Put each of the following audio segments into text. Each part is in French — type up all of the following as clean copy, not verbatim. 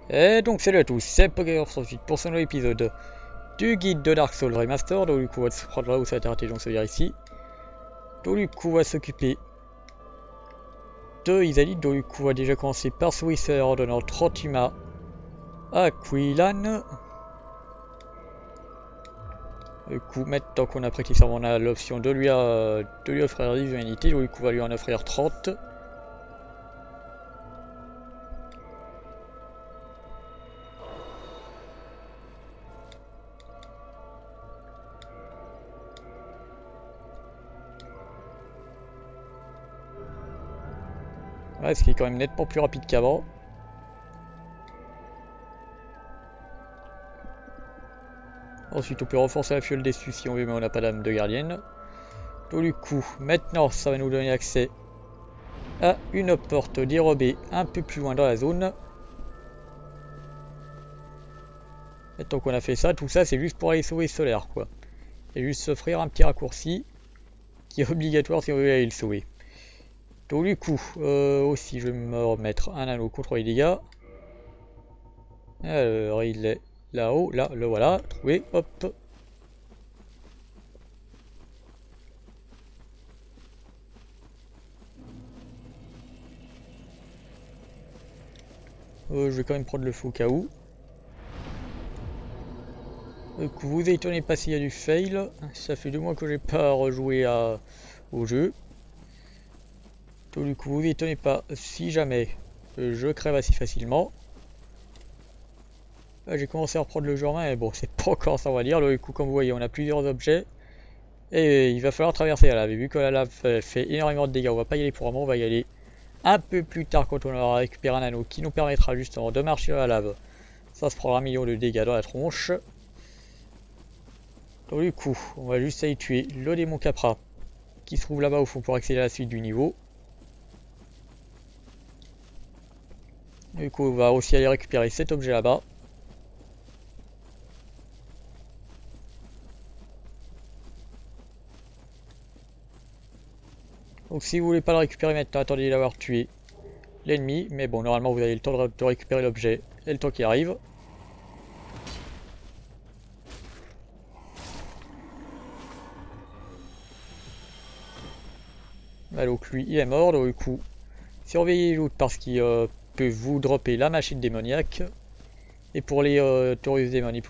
Et donc salut à tous, c'est Pokémon 108 pour ce nouvel épisode du guide de Dark Souls Remaster. Donc du coup on va se prendre là où ça a été arrêté, donc ça veut dire ici. Donc du coup on va s'occuper de Izalith. Donc du coup on va déjà commencer par Swisser en donnant 30 humains à Quillan. Du coup maintenant qu'on a pris qu'il on a l'option de lui offrir l'humanité. Donc du coup on va lui en offrir 30. Ouais, ce qui est quand même nettement plus rapide qu'avant. Ensuite on peut renforcer la fiole dessus si on veut, mais on n'a pas d'âme de gardienne. Donc du coup, maintenant ça va nous donner accès à une porte dérobée un peu plus loin dans la zone. Maintenant qu'on a fait ça, tout ça c'est juste pour aller sauver Solaire quoi. Et juste s'offrir un petit raccourci qui est obligatoire si on veut aller le sauver. Donc du coup, aussi je vais me remettre un anneau contre les dégâts. Alors il est là-haut, là, le voilà, trouvé, hop. Je vais quand même prendre le feu au cas où. Vous étonnez pas s'il y a du fail, ça fait 2 mois que j'ai pas rejoué au jeu. Donc du coup vous étonnez pas si jamais je crève assez facilement. J'ai commencé à reprendre le jeu en main, mais bon c'est pas encore ça on va dire. Du coup comme vous voyez on a plusieurs objets. Et il va falloir traverser la lave. Et vu que la lave fait énormément de dégâts, on va pas y aller pour un moment, on va y aller un peu plus tard quand on aura récupéré un anneau qui nous permettra justement de marcher dans la lave. Ça se prendra 1 million de dégâts dans la tronche. Donc du coup, on va juste aller tuer le démon Capra qui se trouve là-bas au fond pour accéder à la suite du niveau. Du coup, on va aussi aller récupérer cet objet là-bas. Donc si vous voulez pas le récupérer maintenant, attendez d'avoir tué l'ennemi. Mais bon, normalement vous avez le temps de récupérer l'objet et le temps qu'il arrive. Donc lui il est mort, donc du coup surveillez les loots parce qu'il peut vous dropper la machine démoniaque. Et pour les Taurus Démon, il peut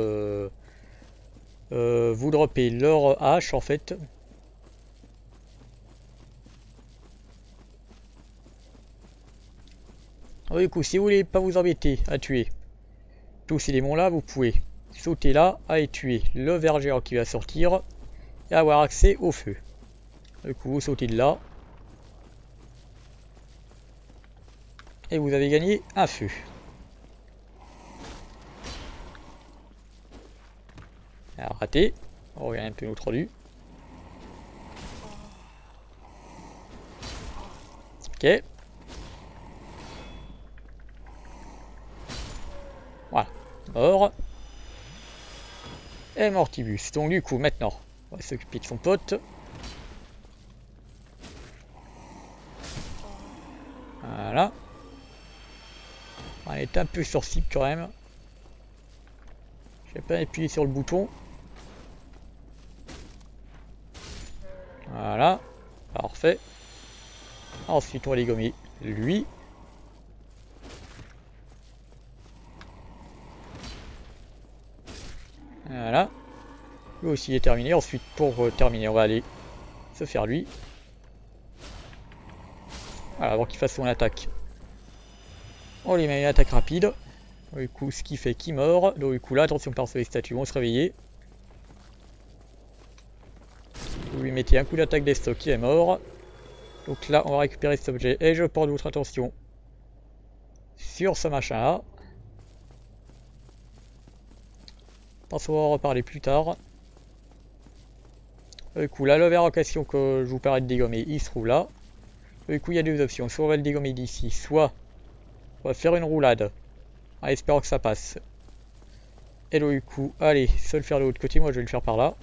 vous dropper leur hache en fait. Donc, du coup si vous voulez pas vous embêter à tuer tous ces démons là, vous pouvez sauter là, aller tuer le ver géant qui va sortir et avoir accès au feu. Du coup vous sautez de là et vous avez gagné un feu. Alors raté, on regarde un peu notre rendu. Ok. Voilà, mort. Et Mortibus. Donc du coup maintenant, on va s'occuper de son pote. Voilà. Elle est un peu sur cible quand même. J'ai pas appuyé sur le bouton. Voilà. Parfait. Ensuite on va les gommer lui. Voilà. Lui aussi est terminé. Ensuite pour terminer on va aller se faire lui. Voilà, avant qu'il fasse son attaque. On lui met une attaque rapide. Du coup ce qui fait qu'il meurt. Donc du coup là attention parce que les statues vont se réveiller. Vous lui mettez un coup d'attaque des stocks, il est mort. Donc là on va récupérer cet objet et je porte votre attention sur ce machin là. Je pense qu'on va en reparler plus tard. Du coup là le ver en question que je vous parlais de dégommer il se trouve là. Du coup il y a deux options, soit on va le dégommer d'ici, soit on va faire une roulade en espérant que ça passe. Et donc, du coup allez se le faire de l'autre côté, moi je vais le faire par là.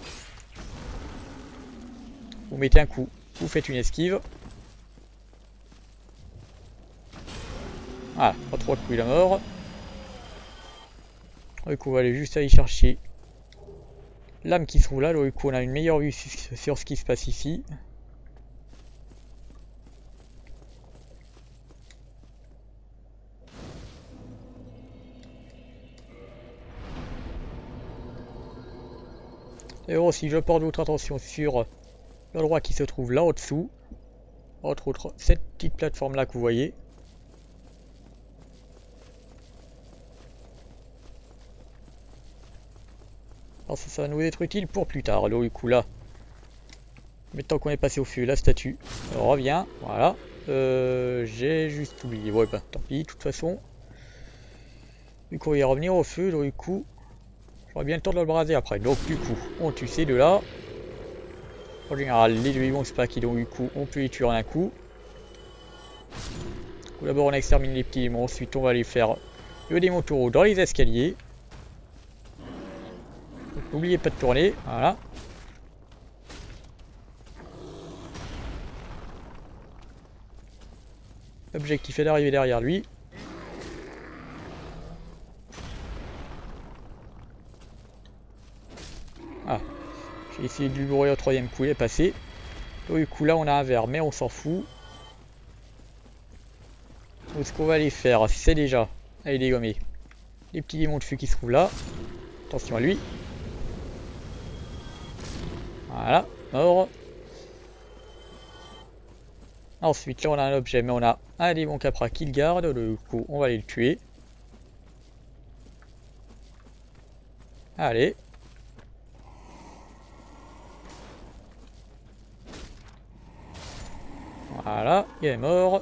Vous mettez un coup, vous faites une esquive. Voilà, pas 3 coups il est mort. Du coup, on va aller juste aller chercher l'âme qui se trouve là. Du coup, on a une meilleure vue sur ce qui se passe ici. Et aussi, je porte votre attention sur l'endroit qui se trouve là au-dessous. Entre autres, cette petite plateforme là que vous voyez. Alors ça va nous être utile pour plus tard. Alors du coup là, maintenant qu'on est passé au feu, la statue revient. Voilà. J'ai juste oublié. Ouais bah tant pis, de toute façon. Du coup on va y revenir au feu. Donc du coup, j'aurai bien le temps de le braser après. Donc du coup, on tue ces deux là. En général, les deux ils vont se paquer, donc du coup on peut les tuer en un coup. D'abord on extermine les petits démons, ensuite on va aller faire le démon taureau dans les escaliers. N'oubliez pas de tourner, voilà. L'objectif est d'arriver derrière lui. Ah, j'ai essayé de lui bourrer au troisième coup, il est passé. Donc, du coup là on a un verre, mais on s'en fout. Donc ce qu'on va aller faire, c'est déjà aller dégommer les petits démons de feu qui se trouvent là. Attention à lui. Voilà, mort. Ensuite là on a un objet, mais on a un démon capra qui le garde. Du coup on va aller le tuer. Allez. Voilà, il est mort.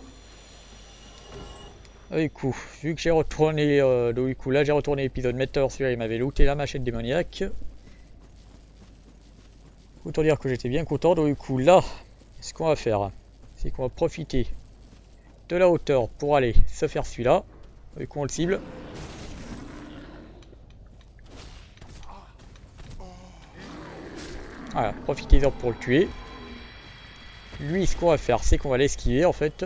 Du coup, vu que j'ai retourné, du coup là j'ai retourné l'épisode Meteor, celui-là il m'avait looté la machette démoniaque. Autant dire que j'étais bien content. Donc du coup là, ce qu'on va faire, c'est qu'on va profiter de la hauteur pour aller se faire celui-là. Du coup on le cible. Voilà, profitez-en pour le tuer. Lui, ce qu'on va faire, c'est qu'on va l'esquiver en fait.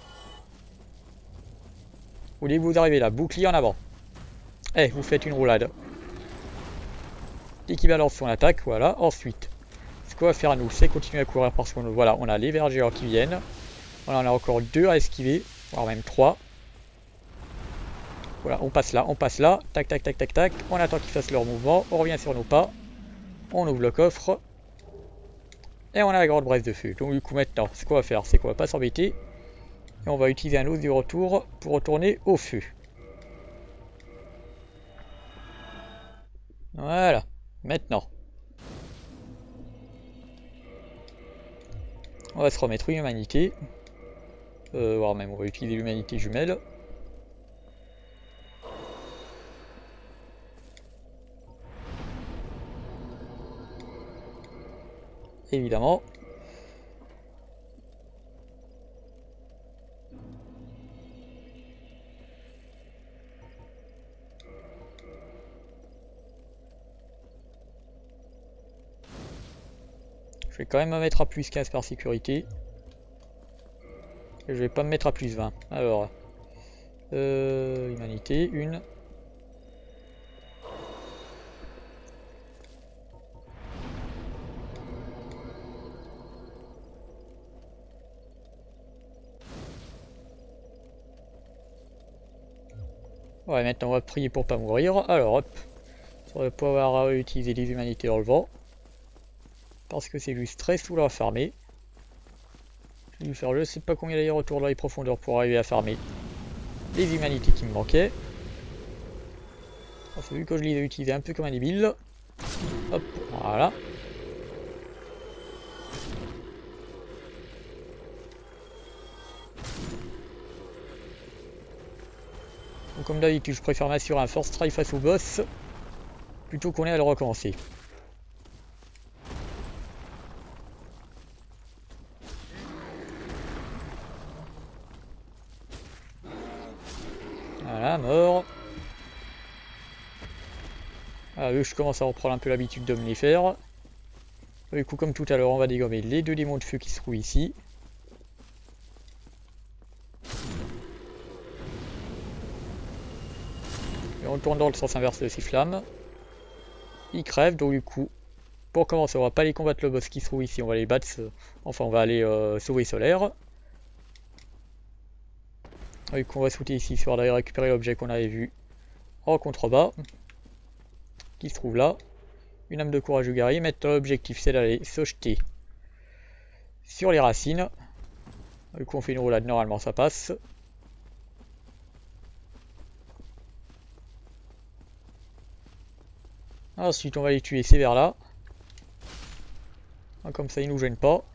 Voulez-vous arriver là, bouclier en avant. Eh, vous faites une roulade. Dès qu'il balance son attaque, voilà. Ensuite, ce qu'on va faire à nous, c'est continuer à courir parce qu'on voilà, on a les vergers qui viennent. Voilà, on a encore 2 à esquiver, voire même 3. Voilà, on passe là, tac tac tac tac tac. On attend qu'ils fassent leur mouvement, on revient sur nos pas. On ouvre le coffre. Et on a la grande braise de feu. Donc du coup maintenant, ce qu'on va faire, c'est qu'on va pas s'embêter. Et on va utiliser un os du retour pour retourner au feu. Voilà. Maintenant. On va se remettre une humanité. Voire même on va utiliser l'humanité jumelle. Évidemment. Je vais quand même me mettre à plus 15 par sécurité. Et je vais pas me mettre à plus 20. Alors. Humanité, une. Ouais, maintenant on va prier pour pas mourir. Alors hop. On va pouvoir utiliser les humanités dans le vent. Parce que c'est juste très saoulant à farmer. Je vais lui faire je sais pas combien d'aller-retour dans les profondeurs pour arriver à farmer les humanités qui me manquaient. Enfin, vu que je les ai utilisés un peu comme un débile. Hop, voilà. Donc comme d'habitude, je préfère m'assurer un first try face au boss plutôt qu'on ait à le recommencer. Voilà, mort. Ah, eux, je commence à reprendre un peu l'habitude de me les faire. Du coup, comme tout à l'heure, on va dégommer les 2 démons de feu qui se trouvent ici. Et on tourne dans le sens inverse de ces flammes. Il crève, donc du coup, pour commencer, on va pas aller combattre le boss qui se trouve ici, on va aller battre, enfin on va aller sauver Solaire. Du coup on va sauter ici, histoire d'aller récupérer l'objet qu'on avait vu en contrebas, qui se trouve là. Une âme de courage du guerrier. Maintenant l'objectif c'est d'aller se jeter sur les racines. Du coup on fait une roulade, normalement ça passe. Ensuite on va les tuer ces vers là. Comme ça ils nous gênent pas.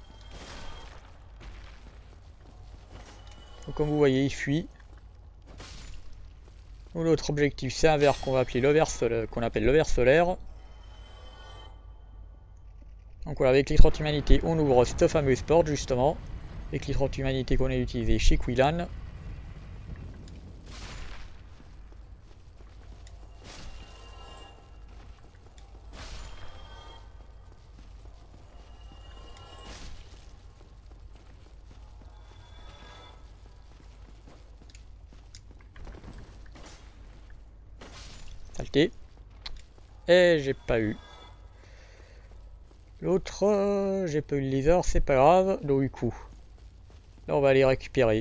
Donc, comme vous voyez il fuit. L'autre objectif c'est un ver qu'on va appeler le ver solaire. Donc voilà, avec les 30 humanités on ouvre cette fameuse porte justement. Avec les 30 humanités qu'on a utilisées chez Quillan. Saleté. Et j'ai pas eu. L'autre, j'ai pas eu le laser, c'est pas grave. Donc du coup, là on va aller récupérer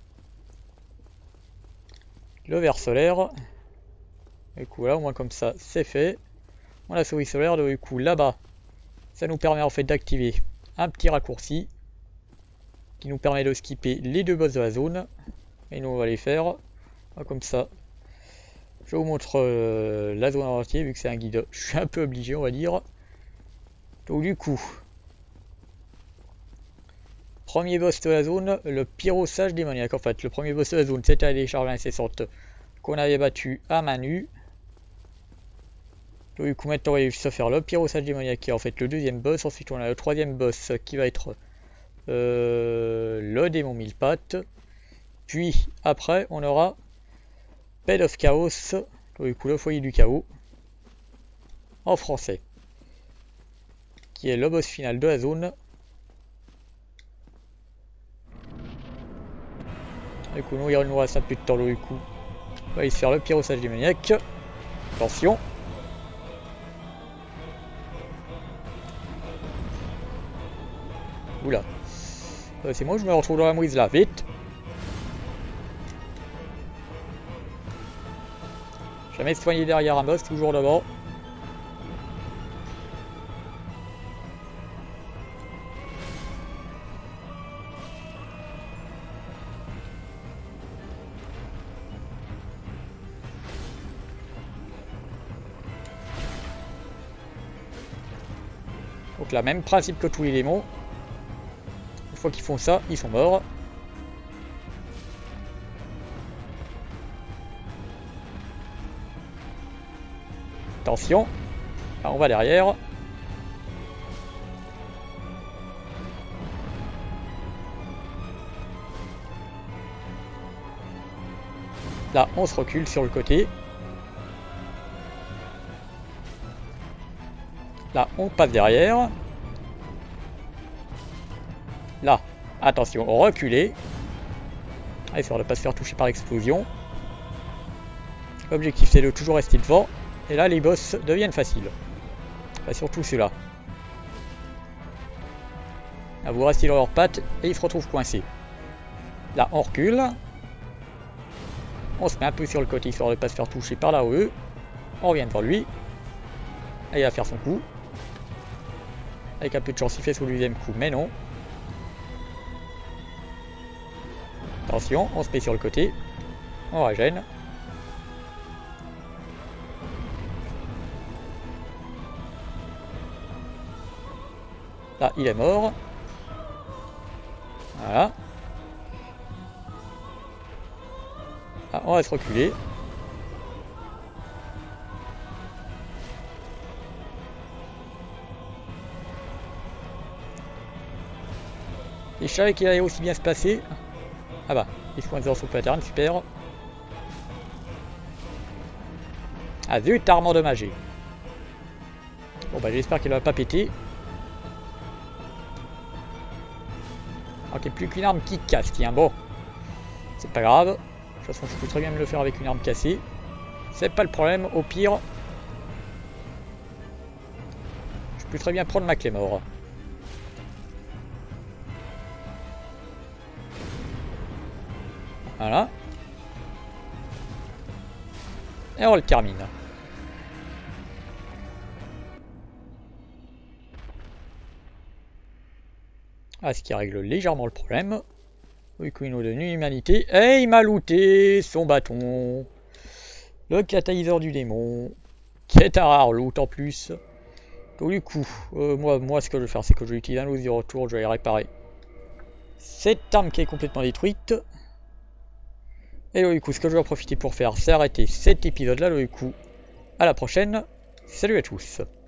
le ver solaire. Du coup là au moins comme ça c'est fait. On a sauvé solaire, donc du coup là-bas, ça nous permet en fait d'activer un petit raccourci qui nous permet de skipper les deux boss de la zone. Et nous on va les faire. Comme ça, je vous montre la zone en entier vu que c'est un guide. Je suis un peu obligé on va dire. Donc du coup, premier boss de la zone, le pyro-sage démoniaque. En fait, le premier boss de la zone, c'était la décharge incessante qu'on avait battu à main nue. Donc du coup, maintenant, on va juste faire le pyro-sage démoniaque qui est en fait le deuxième boss. Ensuite, on a le troisième boss qui va être le démon mille pattes. Puis, après, on aura Bed of Chaos, donc du coup, le foyer du chaos, en français, qui est le boss final de la zone. Du coup, nous, il nous reste un peu de temps, du coup. On va aller se faire le pyro-sage démoniaque. Attention. Oula. C'est moi, je me retrouve dans la mouise là, vite. Jamais se soigner derrière un boss, toujours devant. Donc là, même principe que tous les démons. Une fois qu'ils font ça, ils sont morts. Attention. Là, on va derrière. Là, on se recule sur le côté. Là, on passe derrière. Là, attention, reculer. Histoire de ne pas se faire toucher par l'explosion. L'objectif, c'est de toujours rester devant. Et là, les boss deviennent faciles. Enfin, surtout ceux-là. Là, vous restez dans leurs pattes et ils se retrouvent coincés. Là, on recule. On se met un peu sur le côté, histoire de ne pas se faire toucher par là haut. On revient devant lui. Et il va faire son coup. Avec un peu de chance, il fait son deuxième coup, mais non. Attention, on se met sur le côté. On régène. Là, il est mort. Voilà. Là, on va se reculer. Et je savais qu'il allait aussi bien se passer. Ah bah, il se coince dans son pattern, super. Ah zut, arme endommagée. Bon bah j'espère qu'elle va pas péter. Ok, plus qu'une arme qui casse, tiens, bon. C'est pas grave. De toute façon, je peux très bien me le faire avec une arme cassée. C'est pas le problème, au pire. Je peux très bien prendre ma Claymore. Voilà. Et on le termine. Ah, ce qui règle légèrement le problème. Oui, il nous donne une humanité. Et il m'a looté son bâton. Le catalyseur du démon. Qui est un rare loot en plus. Donc du coup, moi ce que je vais faire, c'est que je vais utiliser un loot du retour. Je vais aller réparer cette arme qui est complètement détruite. Et du coup, ce que je vais en profiter pour faire, c'est arrêter cet épisode-là. Du coup, à la prochaine. Salut à tous.